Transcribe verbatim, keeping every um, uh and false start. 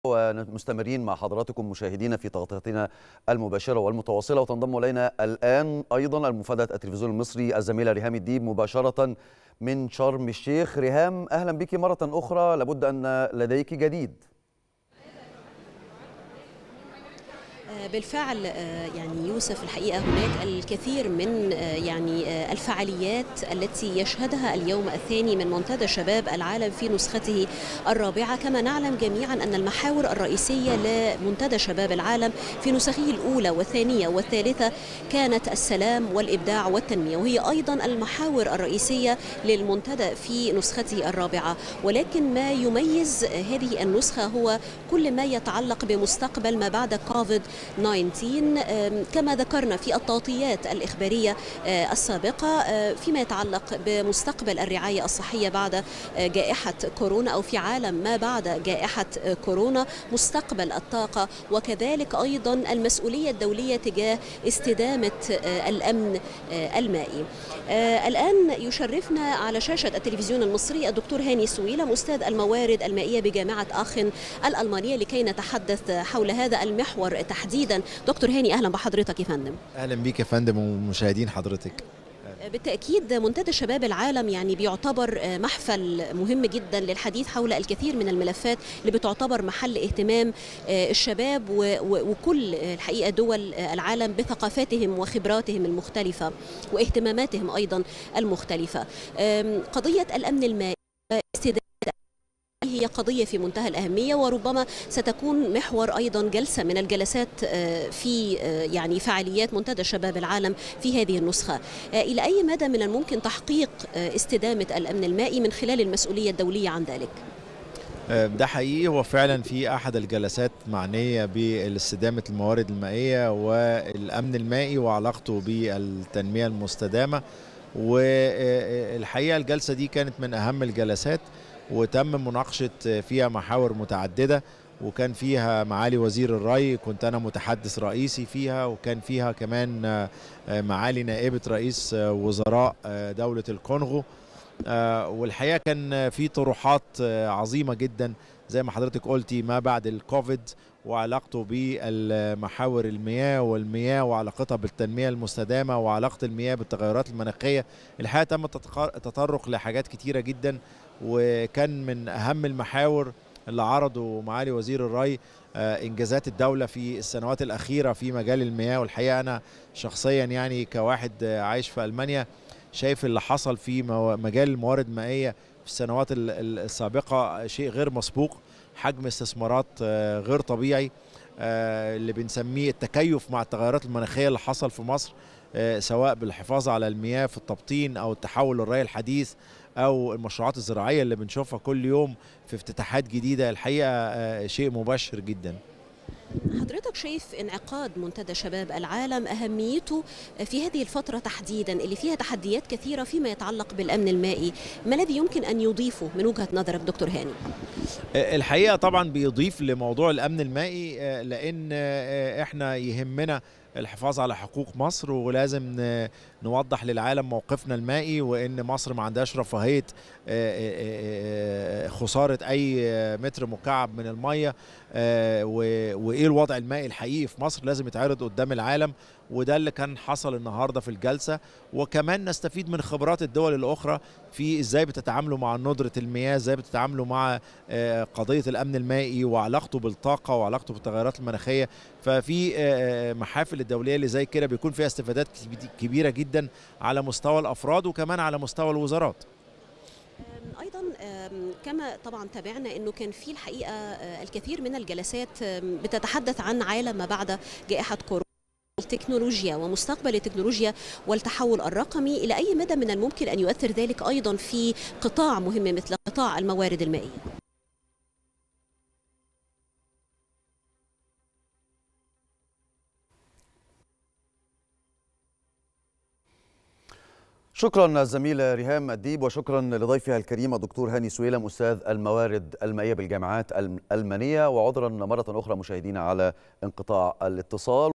ومستمرين مع حضراتكم مشاهدينا في تغطيتنا المباشرة والمتواصلة، وتنضم إلينا الآن أيضا المفادة التلفزيون المصري الزميلة ريهام الديب مباشرة من شرم الشيخ. ريهام، أهلا بك مرة أخرى، لابد أن لديك جديد. بالفعل يعني يوسف، الحقيقة هناك الكثير من يعني الفعاليات التي يشهدها اليوم الثاني من منتدى شباب العالم في نسخته الرابعة. كما نعلم جميعا أن المحاور الرئيسية لمنتدى شباب العالم في نسخه الأولى والثانية والثالثة كانت السلام والإبداع والتنمية، وهي أيضا المحاور الرئيسية للمنتدى في نسخته الرابعة. ولكن ما يميز هذه النسخة هو كل ما يتعلق بمستقبل ما بعد كوفيد تسعة عشر، كما ذكرنا في التغطيات الإخبارية السابقة فيما يتعلق بمستقبل الرعاية الصحية بعد جائحة كورونا أو في عالم ما بعد جائحة كورونا، مستقبل الطاقة، وكذلك أيضا المسؤولية الدولية تجاه استدامة الأمن المائي. الآن يشرفنا على شاشة التلفزيون المصري الدكتور هاني سويلم، أستاذ الموارد المائية بجامعة آخن الألمانية، لكي نتحدث حول هذا المحور تحديدا. دكتور هاني، أهلا بحضرتك يا فندم. أهلا بيك يا فندم ومشاهدين حضرتك. بالتأكيد منتدى شباب العالم يعني بيعتبر محفل مهم جدا للحديث حول الكثير من الملفات اللي بتعتبر محل اهتمام الشباب وكل الحقيقة دول العالم بثقافاتهم وخبراتهم المختلفة واهتماماتهم أيضا المختلفة. قضية الأمن المائي هي قضية في منتهى الأهمية، وربما ستكون محور أيضا جلسة من الجلسات في يعني فعاليات منتدى شباب العالم في هذه النسخة. إلى أي مدى من الممكن تحقيق استدامة الأمن المائي من خلال المسؤولية الدولية عن ذلك؟ ده حقيقي، هو فعلا في أحد الجلسات معنية باستدامة الموارد المائية والأمن المائي وعلاقته بالتنمية المستدامة، والحقيقة الجلسة دي كانت من أهم الجلسات وتم مناقشة فيها محاور متعددة، وكان فيها معالي وزير الري، كنت أنا متحدث رئيسي فيها، وكان فيها كمان معالي نائبة رئيس وزراء دولة الكونغو. والحقيقة كان في طروحات عظيمة جدا زي ما حضرتك قلتي ما بعد الكوفيد وعلاقته بالمحاور المياه والمياه وعلاقتها بالتنمية المستدامة وعلاقة المياه بالتغيرات المناخية. الحقيقة تم التطرق لحاجات كتيرة جدا، وكان من أهم المحاور اللي عرضوا معالي وزير الري إنجازات الدولة في السنوات الأخيرة في مجال المياه. والحقيقة أنا شخصيا يعني كواحد عايش في ألمانيا شايف اللي حصل في مجال الموارد المائية في السنوات السابقة شيء غير مسبوق، حجم استثمارات غير طبيعي اللي بنسميه التكيف مع التغيرات المناخية اللي حصل في مصر، سواء بالحفاظ على المياه في التبطين أو التحول للري الحديث أو المشروعات الزراعية اللي بنشوفها كل يوم في افتتاحات جديدة. الحقيقة شيء مبشر جدا. حضرتك شايف انعقاد منتدى شباب العالم أهميته في هذه الفترة تحديدا اللي فيها تحديات كثيرة فيما يتعلق بالأمن المائي، ما الذي يمكن أن يضيفه من وجهة نظرك دكتور هاني؟ الحقيقة طبعا بيضيف لموضوع الأمن المائي، لأن احنا يهمنا الحفاظ على حقوق مصر، ولازم نوضح للعالم موقفنا المائي، وان مصر ما عندهاش رفاهية خسارة اي متر مكعب من المية، وايه الوضع المائي الحقيقي في مصر لازم يتعرض قدام العالم. وده اللي كان حصل النهاردة في الجلسة، وكمان نستفيد من خبرات الدول الأخرى في ازاي بتتعاملوا مع ندرة المياه، ازاي بتتعاملوا مع قضية الأمن المائي وعلاقته بالطاقة وعلاقته بالتغيرات المناخية. ففي محافل الدولية اللي زي كده بيكون فيها استفادات كبيرة جدا على مستوى الأفراد وكمان على مستوى الوزارات. أيضا كما طبعا تابعنا أنه كان في الحقيقة الكثير من الجلسات بتتحدث عن عالم ما بعد جائحة كورونا، التكنولوجيا ومستقبل التكنولوجيا والتحول الرقمي. إلى أي مدى من الممكن أن يؤثر ذلك أيضا في قطاع مهم مثل قطاع الموارد المائية؟ شكرا الزميلة ريهام الديب، وشكرا لضيفها الكريم الدكتور هاني سويلم أستاذ الموارد المائية بالجامعات الألمانية. وعذرا مرة أخرى مشاهدينا على انقطاع الاتصال.